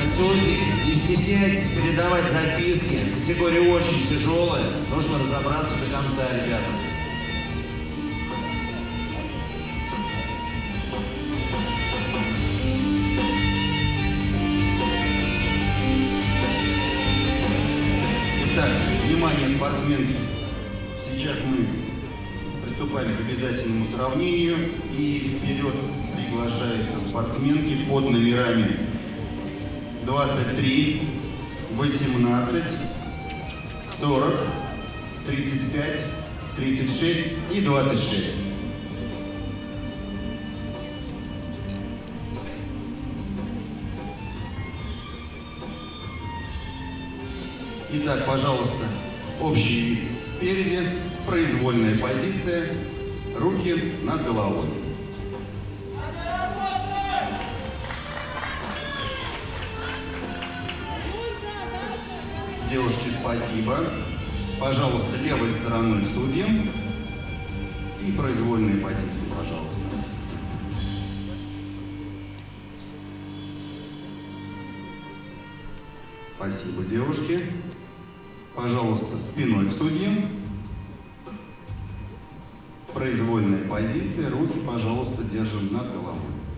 Внимание, судьи, не стесняйтесь передавать записки. Категория очень тяжелая. Нужно разобраться до конца, ребята. Итак, внимание, спортсменки. Сейчас мы приступаем к обязательному сравнению. И вперед приглашаются спортсменки под номерами 23, 18, 40, 35, 36 и 26. Итак, пожалуйста, общий вид спереди, произвольная позиция, руки над головой. Девушки, спасибо. Пожалуйста, левой стороной к судьям и произвольные позиции, пожалуйста. Спасибо, девушки. Пожалуйста, спиной к судьям. Произвольная позиция, руки, пожалуйста, держим над головой.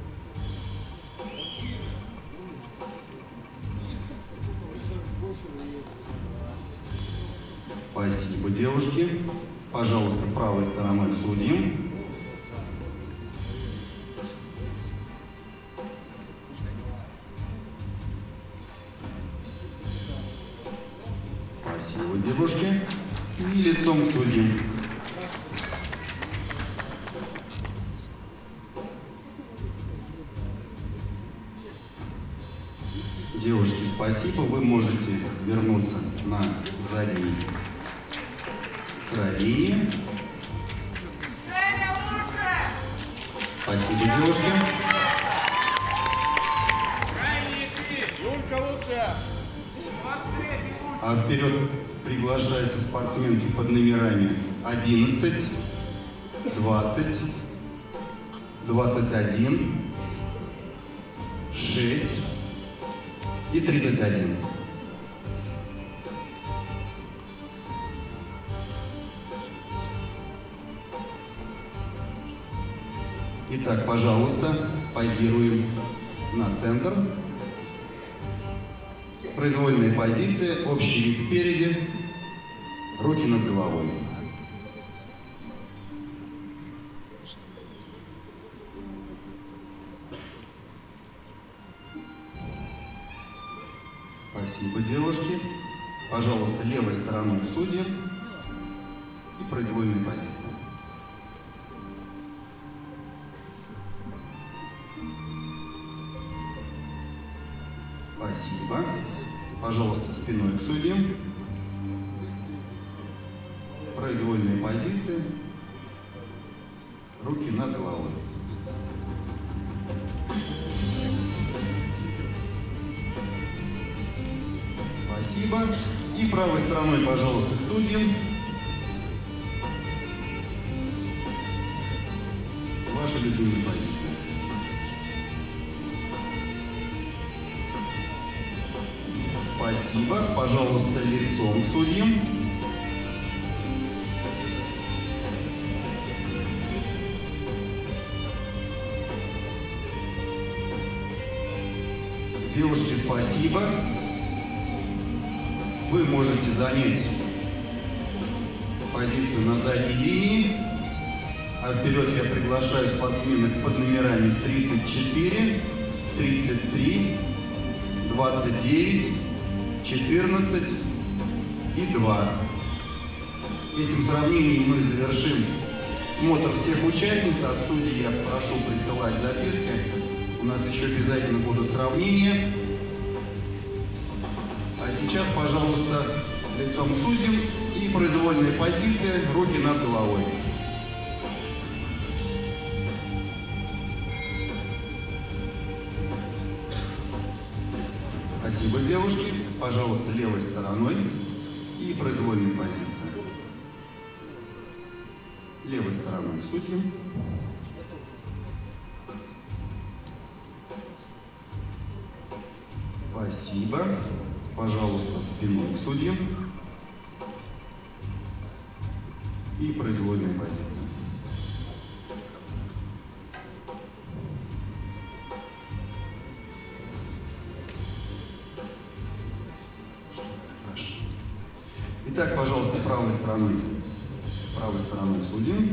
Спасибо, девушки. Пожалуйста, правой стороной к судьям. Спасибо, девушки. И лицом к судьям. Девушки, спасибо. Вы можете вернуться на задний край линии. Спасибо, девушки. А вперед приглашаются спортсменки под номерами 11, 20, 21, 6 и 31. Итак, пожалуйста, позируем на центр. Произвольная позиция, общий вид спереди, руки над головой. Спасибо, девушки. Пожалуйста, левой стороной к судьям и произвольная позиция. Спасибо. Пожалуйста, спиной к судьям. Произвольная позиция. Руки над головой. Спасибо. И правой стороной, пожалуйста, к судьям. Ваша любимая позиция. Спасибо. Пожалуйста, лицом к судьям. Девушки, спасибо. Вы можете занять позицию на задней линии. А вперед я приглашаю спортсменок под номерами 34, 33, 29, 14 и 2. Этим сравнением мы завершим смотр всех участниц, а судей я прошу присылать записки. У нас еще обязательно будут сравнения. А сейчас, пожалуйста, лицом к судьям и произвольная позиция, руки над головой. Спасибо, девушки. Пожалуйста, левой стороной и произвольная позиция. Левой стороной к судьям. Спасибо. Пожалуйста, спиной к судьям. И произвольная позиция. Хорошо. Итак, пожалуйста, правой стороной к судьям.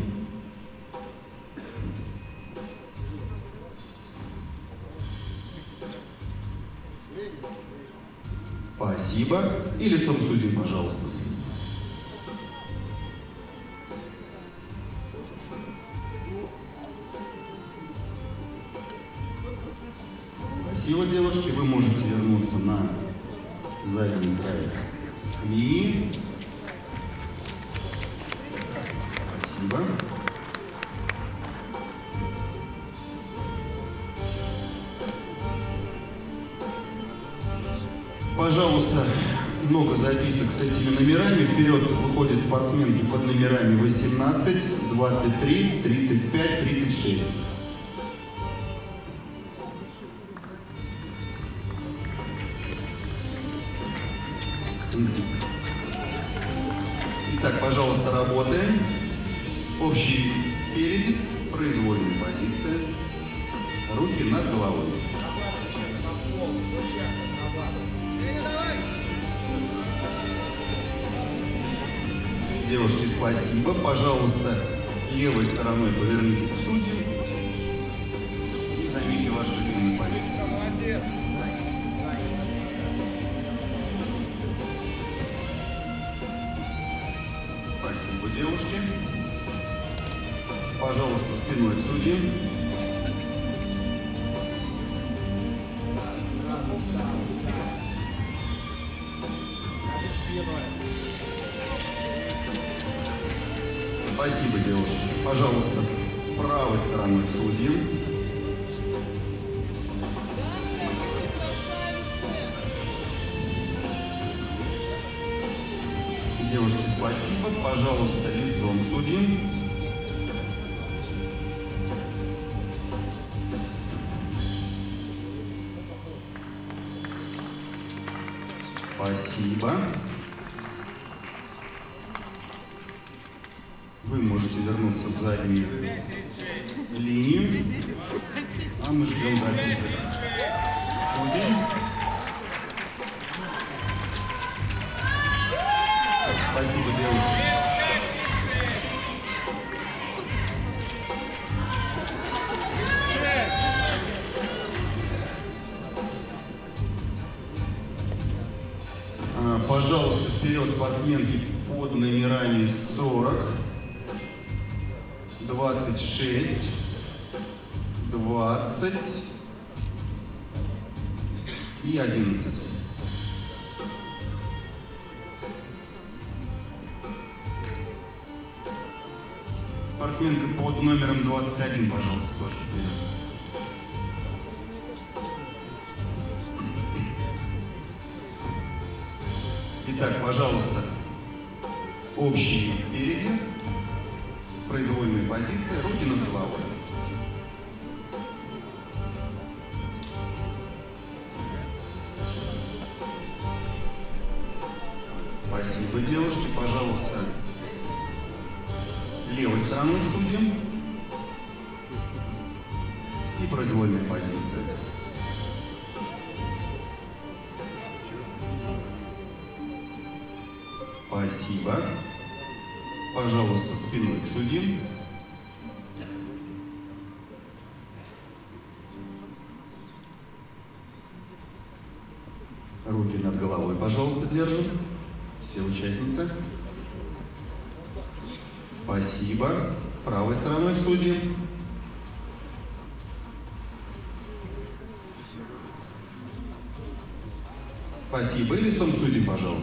Спасибо. И лицом к судьям, пожалуйста. Спасибо, девушки. Вы можете вернуться на задний край линии. Спасибо. Пожалуйста, много записок с этими номерами. Вперед выходят спортсменки под номерами 18, 23, 35, 36. Итак, пожалуйста, работаем. Общий вид впереди, произвольная позиция, руки над головой. Девушки, спасибо. Пожалуйста, левой стороной повернитесь к судью и займите вашу любимую позицию. Спасибо, девушки. Пожалуйста, спиной к судьям. Спасибо, девушки. Пожалуйста, правой стороной к судьям. Девушки, спасибо. Пожалуйста, лицом к судьям. Спасибо. Вы можете вернуться в заднюю линию, а мы ждем записок судей. Спасибо, девушки. Пожалуйста, вперед спортсменки под номерами 40, 26, 20 и 11. Спортсменка под номером 21, пожалуйста, тоже вперед. Итак, пожалуйста, общий вид впереди, произвольная позиция, руки над головой. Спасибо, девушки. Пожалуйста, левой стороной к судьям и произвольная позиция. Спасибо. Пожалуйста, спиной к судьям. Руки над головой, пожалуйста, держим. Все участницы. Спасибо. Правой стороной к судьям. Спасибо. И лицом к судьям, пожалуйста.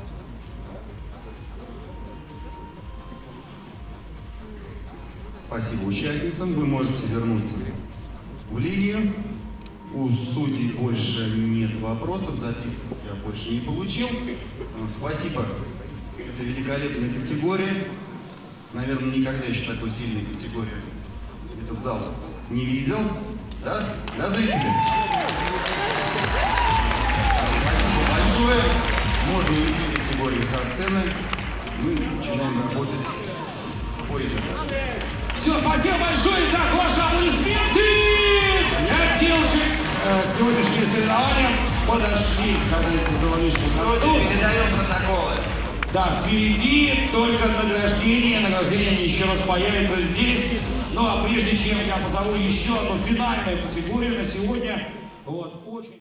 Спасибо участницам. Вы можете вернуться в линию. У судей больше нет вопросов, записок я больше не получил. Спасибо. Это великолепная категория. Наверное, никогда еще такой сильной категории этот зал не видел. Да? Да, зрители? Спасибо большое. Можно увести категорию со сцены. Мы начинаем работать по результату. Все, спасибо большое. Итак, ваши аплодисменты для девушек. Сегодняшние соревнования подошли, как говорится, завалишку к концу. Передаем протоколы. Да, впереди только награждение. Награждение еще раз появится здесь. Ну а прежде чем я позову еще одну финальную категорию на сегодня, вот, очень...